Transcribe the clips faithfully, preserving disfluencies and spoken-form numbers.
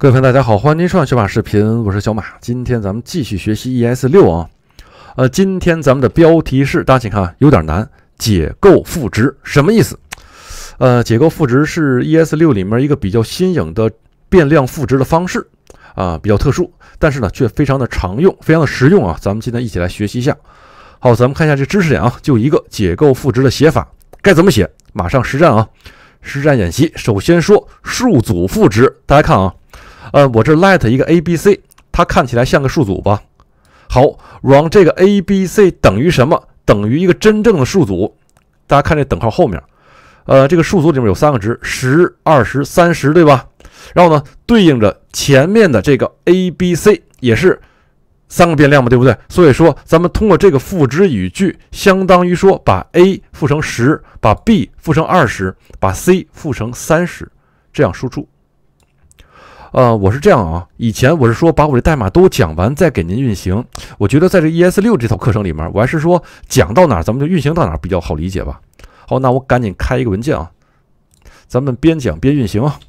各位朋友大家好，欢迎您收看学马视频，我是小马。今天咱们继续学习 E S 六 啊。呃，今天咱们的标题是，大家请看有点难，解构赋值什么意思？呃，解构赋值是 E S 六 里面一个比较新颖的变量赋值的方式啊、呃，比较特殊，但是呢却非常的常用，非常的实用啊。咱们今天一起来学习一下。好，咱们看一下这知识点啊，就一个解构赋值的写法，该怎么写？马上实战啊，实战演习。首先说数组赋值，大家看啊。呃，我这 let 一个 A B C， 它看起来像个数组吧？好，我让这个 A B C 等于什么？等于一个真正的数组。大家看这等号后面，呃，这个数组里面有三个值，十、二十、三十，对吧？然后呢，对应着前面的这个 A B C 也是三个变量嘛，对不对？所以说，咱们通过这个赋值语句，相当于说把 A 赋成十，把 B 赋成二十，把 C 赋成三十，这样输出。呃，我是这样啊，以前我是说把我的代码都讲完再给您运行。我觉得在这 E S 六 这套课程里面，我还是说讲到哪儿咱们就运行到哪儿比较好理解吧。好，那我赶紧开一个文件啊，咱们边讲边运行啊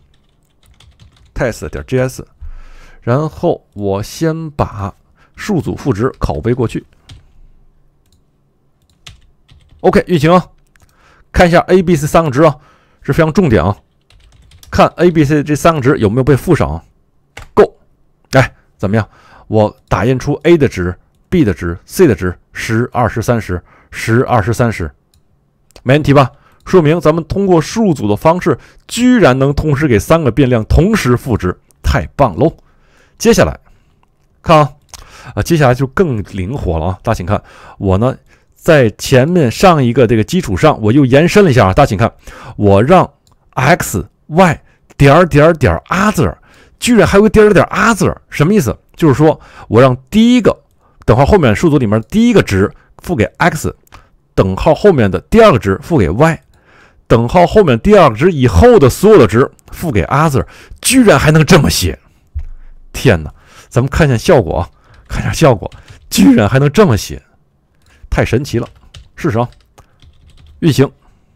，test.js， 然后我先把数组赋值拷贝过去。OK， 运行啊，看一下 A、B、C 三个值啊，是非常重点啊。看 A、B、C 这三个值有没有被赋上，够。哎，怎么样？我打印出 A 的值、B 的值、C 的值，十、二十、三十，十、二十、三十，没问题吧？说明咱们通过数组的方式，居然能同时给三个变量同时赋值，太棒喽！接下来看啊，啊，接下来就更灵活了啊！大家请看，我呢在前面上一个这个基础上，我又延伸了一下啊！大家请看，我让 x。y 点点点 other， 居然还有个点点点 other， 什么意思？就是说我让第一个等号后面数组里面第一个值赋给 x， 等号后面的第二个值赋给 y， 等号后面第二个值以后的所有的值赋给 other， 居然还能这么写！天哪，咱们看一下效果啊，看一下效果，居然还能这么写，太神奇了！试试啊，运行。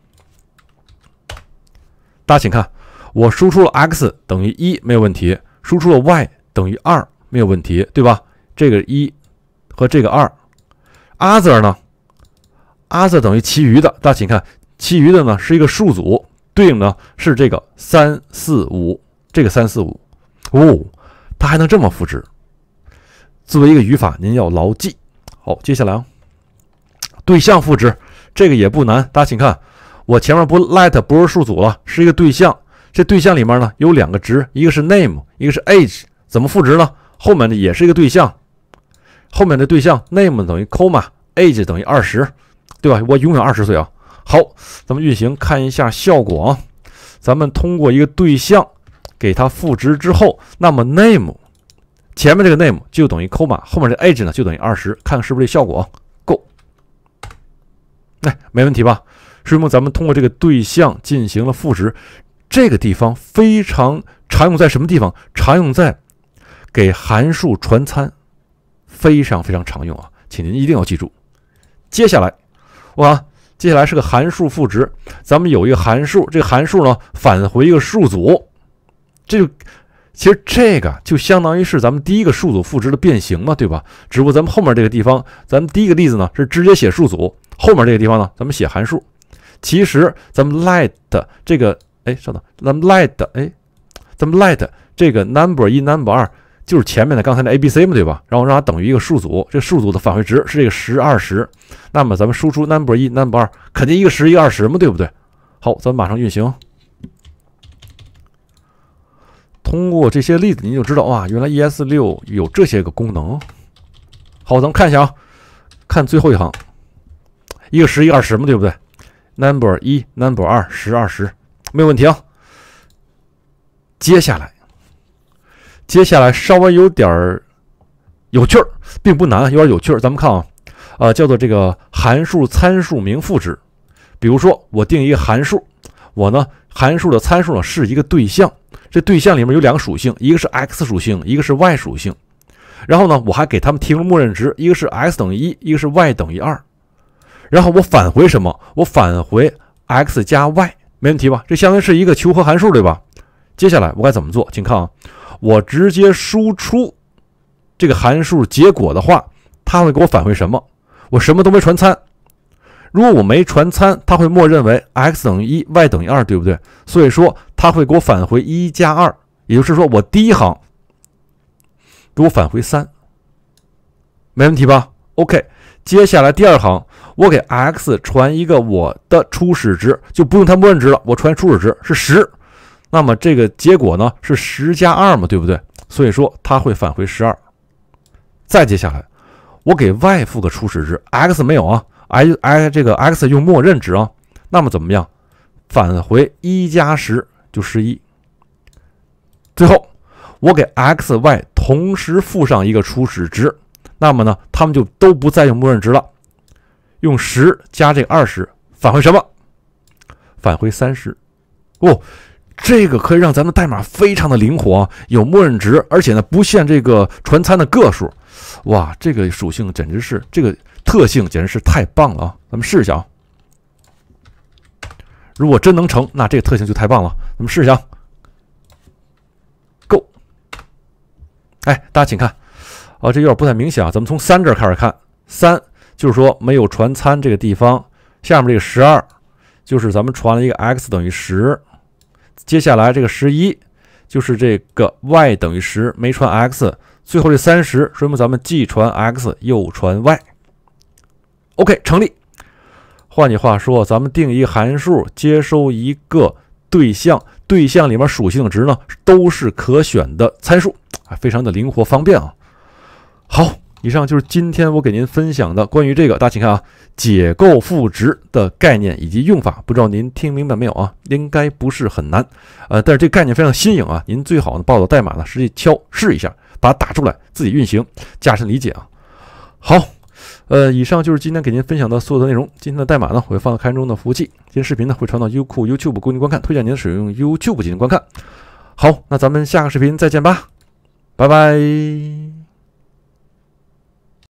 大家请看。我输出了 x 等于一没有问题，输出了 y 等于二没有问题，对吧？这个一和这个二 ，other 呢 ？other 等于其余的，大家请看，其余的呢是一个数组，对应呢是这个三四五，这个三四五，哦，它还能这么赋值。作为一个语法，您要牢记。好，接下来啊，对象赋值这个也不难，大家请看，我前面不 let 不是数组了，是一个对象。这对象里面呢有两个值，一个是 name， 一个是 age， 怎么赋值呢？后面的也是一个对象，后面的对象 name 等于 comma，age 等于二十，对吧？我永远二十岁啊。好，咱们运行看一下效果啊。咱们通过一个对象给它赋值之后，那么 name 前面这个 name 就等于 comma， 后面这 age 呢就等于二十，看是不是这效果够？哎，没问题吧？说明咱们通过这个对象进行了赋值。这个地方非常常用在什么地方？常用在给函数传参，非常非常常用啊，请您一定要记住。接下来，哇，接下来是个函数赋值，咱们有一个函数，这个函数呢返回一个数组，这就其实这个就相当于是咱们第一个数组赋值的变形嘛，对吧？只不过咱们后面这个地方，咱们第一个例子呢是直接写数组，后面这个地方呢咱们写函数。其实咱们 let 这个。哎，稍等，咱们 let 哎，咱们 let 这个 number 一 number 二就是前面的刚才的 A B C 嘛，对吧？然后让它等于一个数组，这个数组的返回值是这个十、二十，那么咱们输出 number 一 number 二肯定一个十一个二十嘛，对不对？好，咱们马上运行。通过这些例子，您就知道哇，原来 E S 六 有这些个功能。好，咱们看一下啊，看最后一行，一个十一个二十嘛，对不对 ？number 一 number 二十、二十。没有问题啊。接下来，接下来稍微有点有趣儿，并不难，有点有趣儿。咱们看啊，呃，叫做这个函数参数名赋值。比如说，我定一个函数，我呢函数的参数呢是一个对象，这对象里面有两个属性，一个是 x 属性，一个是 y 属性。然后呢，我还给他们提供默认值，一个是 x 等于一，一个是 y 等于二。然后我返回什么？我返回 x 加 y。没问题吧？这相当于是一个求和函数，对吧？ 接下来我该怎么做？请看啊，我直接输出这个函数结果的话，它会给我返回什么？我什么都没传参。如果我没传参，它会默认为 x 等于一 ，y 等于二，对不对？所以说它会给我返回一加二，也就是说我第一行给我返回三，没问题吧 ？OK， 接下来第二行，我给 x 传一个我的初始值，就不用它默认值了，我传初始值是十，那么这个结果呢是十加二嘛，对不对？所以说它会返回十二。再接下来，我给 y 赋个初始值 ，x 没有啊。i i 这个 x 用默认值啊，那么怎么样？返回一加十就十一。最后，我给 x y 同时赋上一个初始值，那么呢，它们就都不再用默认值了，用十加这个二十，返回什么？返回三十。哦，这个可以让咱们代码非常的灵活啊，有默认值，而且呢不限这个传参的个数。哇，这个属性简直是这个。特性简直是太棒了啊！咱们试一下啊。如果真能成，那这个特性就太棒了。咱们试一下。Go。哎，大家请看，啊，这有点不太明显啊。咱们从三这儿开始看，三就是说没有传参这个地方，下面这个十二就是咱们传了一个 x 等于十，接下来这个十一就是这个 y 等于十，没传 x， 最后这三十说明咱们既传 x 又传 y。OK， 成立。换句话说，咱们定一个函数，接收一个对象，对象里面属性值呢都是可选的参数啊，非常的灵活方便啊。好，以上就是今天我给您分享的关于这个，大家请看啊，解构赋值的概念以及用法，不知道您听明白没有啊？应该不是很难，呃，但是这个概念非常新颖啊，您最好呢抱着代码呢实际敲试一下，把它打出来，自己运行，加深理解啊。好。呃，以上就是今天给您分享的所有的内容。今天的代码呢，我会放到开源中的服务器。今天视频呢会传到优酷 YouTube 供您观看，推荐您使用 YouTube 进行观看。好，那咱们下个视频再见吧，拜拜。